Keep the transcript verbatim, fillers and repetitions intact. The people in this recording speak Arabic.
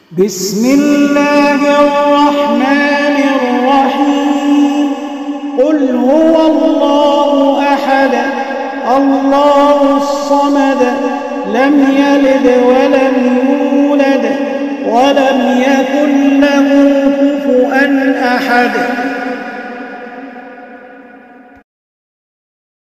بسم الله الرحمن الرحيم. قل هو الله أحد الله الصمد لم يلد ولم يولد ولم يكن له كفوا أحد.